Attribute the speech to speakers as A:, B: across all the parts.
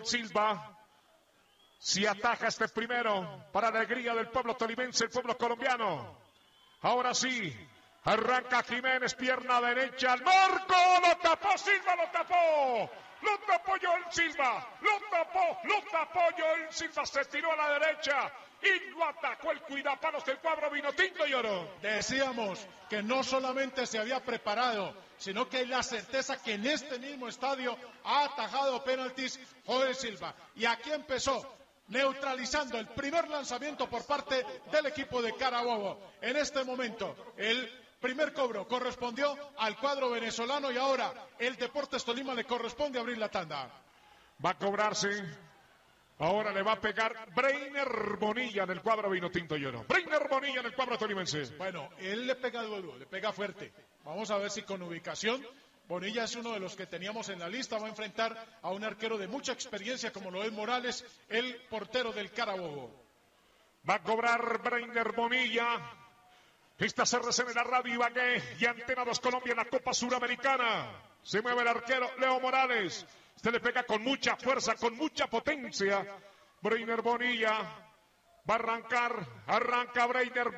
A: Silva. Si ataja este primero, para alegría del pueblo tolimense, el pueblo colombiano. Ahora sí, arranca Jiménez, pierna derecha, al marco, lo tapó Silva, lo tapó Joel Silva, lo tapó Joel Silva, se tiró a la derecha y lo atacó el cuidapalos del cuadro vinotinto y oro.
B: Decíamos que no solamente se había preparado, sino que hay la certeza que en este mismo estadio ha atajado penaltis Joel Silva. Y aquí empezó, neutralizando el primer lanzamiento por parte del equipo de Carabobo. En este momento, el primer cobro correspondió al cuadro venezolano y ahora el Deportes Tolima le corresponde abrir la tanda.
A: Va a cobrarse. Ahora le va a pegar Breiner Bonilla en el cuadro vinotinto y oro. Breiner Bonilla en el cuadro tolimense.
B: Bueno, él le pega duro, le pega fuerte. Vamos a ver si con ubicación. Bonilla es uno de los que teníamos en la lista, va a enfrentar a un arquero de mucha experiencia como lo es Morales, el portero del Carabobo.
A: Va a cobrar Breiner Bonilla. Esta CRC en la radio Ibagué y Antena 2 Colombia en la Copa Suramericana. Se mueve el arquero Leo Morales. Este le pega con mucha fuerza, con mucha potencia. Breiner Bonilla va a arrancar, arranca Breiner,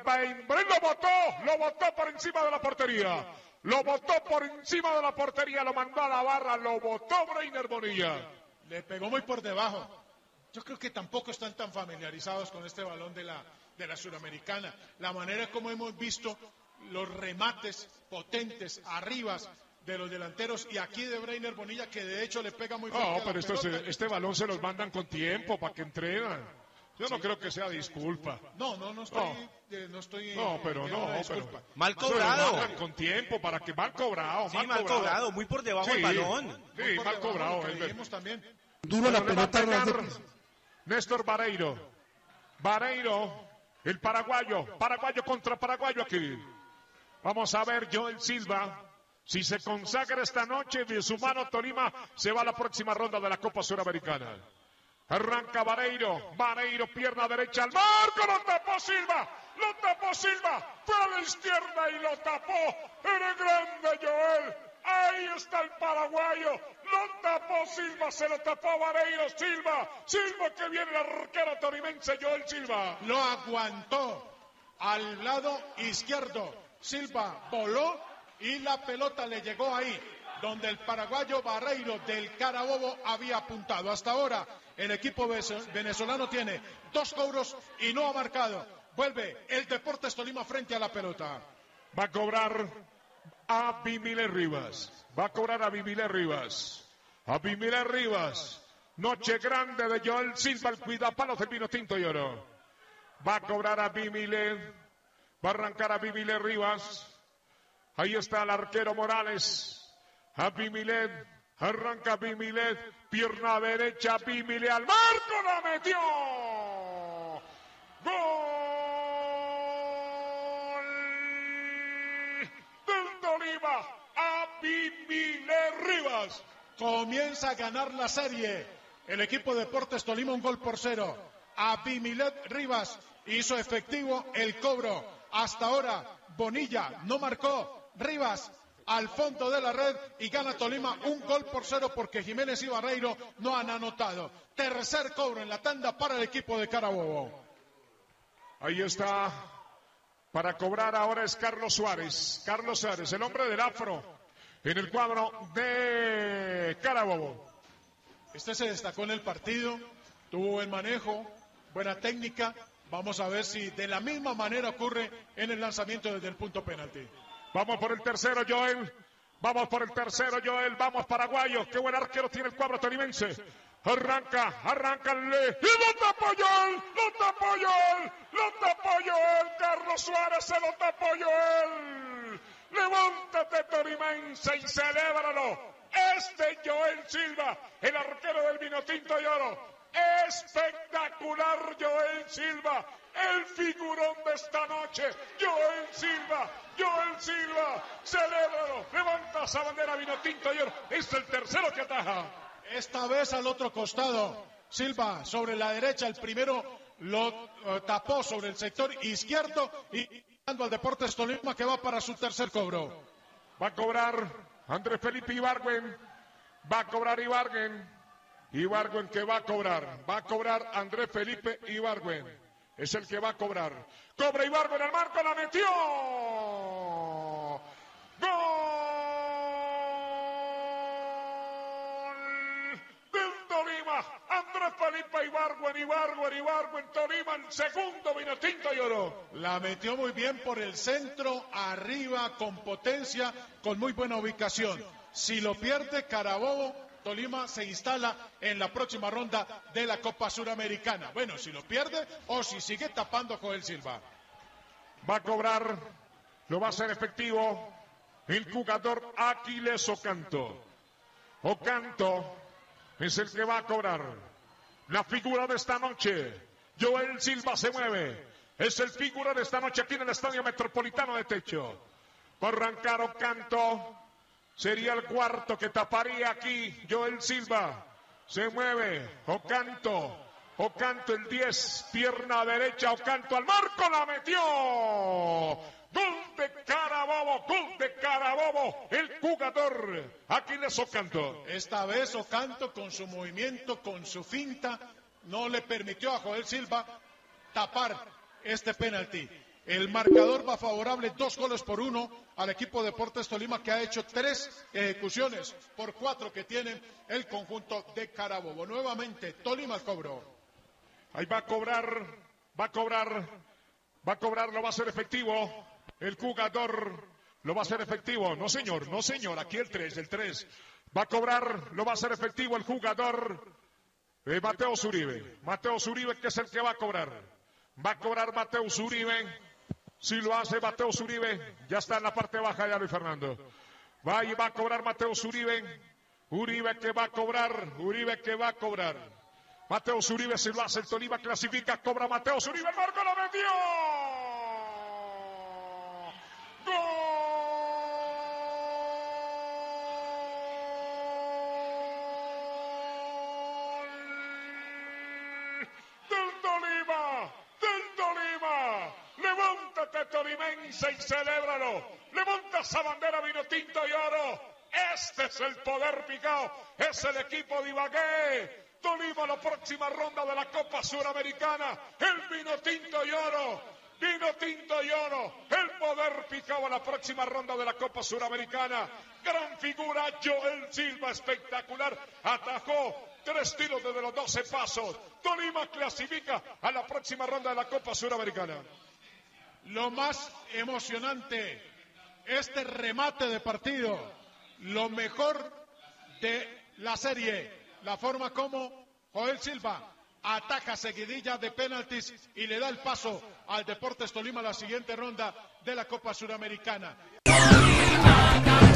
A: lo botó por encima de la portería. Lo botó por encima de la portería, lo mandó a la barra, lo botó Breiner Bonilla.
B: Le pegó muy por debajo. Yo creo que tampoco están tan familiarizados con este balón de la Suramericana. La manera como hemos visto los remates potentes, arribas de los delanteros y aquí de Breiner Bonilla, que de hecho le pega muy fuerte.
A: No, pero este balón se los mandan con tiempo para que entrenan. Yo no creo que sea disculpa.
B: No estoy.
A: Pero.
C: Mal cobrado.
A: Con tiempo para que mal cobrado.
C: Sí, mal cobrado, muy por debajo del balón.
A: Sí, mal cobrado.
B: También.
D: Duro la pelota.
A: Néstor Vareiro, el paraguayo contra paraguayo aquí. Vamos a ver Joel Silva. Si se consagra esta noche de su mano, Tolima se va a la próxima ronda de la Copa Suramericana. Arranca Vareiro, pierna derecha al marco, lo tapó Silva, fue a la izquierda y lo tapó, era grande Joel, ahí está el paraguayo, lo tapó Silva, se lo tapó Vareiro, Silva que viene el arquero tolimense Joel Silva.
B: Lo aguantó al lado izquierdo, Silva voló y la pelota le llegó ahí, donde el paraguayo Vareiro del Carabobo había apuntado. Hasta ahora el equipo venezolano tiene 2 cobros y no ha marcado. Vuelve el Deportes Tolima frente a la pelota.
A: Va a cobrar Abimile Rivas. Noche grande de Joel Silva, el cuidapalos del vino tinto y oro. Va a cobrar Abimile. Va a arrancar Abimile Rivas. Ahí está el arquero Morales. Abimilet, arranca Abimilet, pierna derecha, Abimilet al marco, la metió. Gol del Tolima, Abimilet Rivas.
B: Comienza a ganar la serie. El equipo de Deportes Tolima 1-0. Abimilet Rivas hizo efectivo el cobro. Hasta ahora Bonilla no marcó. Rivas al fondo de la red y gana Tolima 1-0 porque Jiménez y Vareiro no han anotado. Tercer cobro en la tanda para el equipo de Carabobo.
A: Ahí está. Para cobrar ahora es Carlos Suárez, el hombre del afro, en el cuadro de Carabobo.
B: Este se destacó en el partido, tuvo buen manejo, buena técnica. Vamos a ver si de la misma manera ocurre en el lanzamiento desde el punto penalti.
A: Vamos por el tercero, Joel. Vamos paraguayo. Qué buen arquero tiene el cuadro tolimense. Arranca. Y lo tapó Joel. Carlos Suárez se lo tapó Joel. Levántate, tolimense, y celébralo. Joel Silva, el arquero del vinotinto y oro. Espectacular Joel Silva, el figurón de esta noche. Joel Silva, celébralo, levanta esa bandera vinotinto y oro. Es el tercero que ataja.
B: Esta vez al otro costado, Silva sobre la derecha, el primero lo tapó sobre el sector izquierdo y dando al Deportes Tolima que va para su tercer cobro.
A: Va a cobrar Andrés Felipe Ibargüen, Ibargüen que va a cobrar Andrés Felipe Ibargüen, es el que va a cobrar. Cobra Ibargüen al marco, la metió. ¡Gol del Tolima! Andrés Felipe Ibargüen, Tolima, el segundo vino tinto y oro.
B: La metió muy bien por el centro, arriba, con potencia, con muy buena ubicación. Si lo pierde Carabobo, Tolima se instala en la próxima ronda de la Copa Suramericana. Bueno, si lo pierde o si sigue tapando Joel Silva.
A: Va a cobrar, lo va a hacer efectivo el jugador Aquiles Ocanto. Ocanto es el que va a cobrar. La figura de esta noche, Joel Silva se mueve. Es el figura de esta noche aquí en el Estadio Metropolitano de Techo. Va a arrancar Ocanto. Sería el cuarto que taparía aquí Joel Silva. Se mueve Ocanto el 10, pierna derecha, Ocanto al marco, la metió. Gol de Carabobo, el jugador Aquiles Ocanto.
B: Esta vez Ocanto con su movimiento, con su finta, no le permitió a Joel Silva tapar este penalti. El marcador va favorable, 2-1 al equipo Deportes Tolima, que ha hecho 3 ejecuciones por 4 que tienen el conjunto de Carabobo. Nuevamente, Tolima al cobro.
A: Ahí va a cobrar, lo va a hacer efectivo. El jugador lo va a hacer efectivo. No señor, aquí el 3. Va a cobrar, lo va a hacer efectivo el jugador Mateo Zuribe. Mateo Zuribe, que es el que va a cobrar. Va a cobrar Mateo Zuribe. Si lo hace Mateo Zuribe, ya está en la parte baja ya Luis Fernando. Va a cobrar Mateo Zuribe. Uribe que va a cobrar. Mateo Zuribe, si lo hace el Tolima, clasifica, cobra Mateo Zuribe, el marco lo metió. ¡Gol del Tolima! Levántate, tolimense, y celébralo. Levanta esa bandera vino tinto y oro. Este es el poder picao, es el equipo de Ibagué. Tolima, la próxima ronda de la Copa Suramericana. El vino tinto y oro. El poder picao a la próxima ronda de la Copa Suramericana. Gran figura, Joel Silva, espectacular. Atajó 3 tiros desde los 12 pasos. Tolima clasifica a la próxima ronda de la Copa Suramericana.
B: Lo más emocionante, este remate de partido, lo mejor de la serie, la forma como Joel Silva ataca seguidilla de penaltis y le da el paso al Deportes Tolima a la siguiente ronda de la Copa Suramericana.